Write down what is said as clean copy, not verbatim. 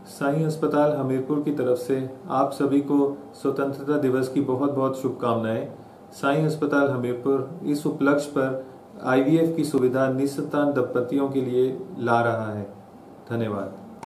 साईं अस्पताल हमीरपुर की तरफ से आप सभी को स्वतंत्रता दिवस की बहुत बहुत शुभकामनाएं। साईं अस्पताल हमीरपुर इस उपलक्ष्य पर IVF की सुविधा निसंतान दंपतियों के लिए ला रहा है। धन्यवाद।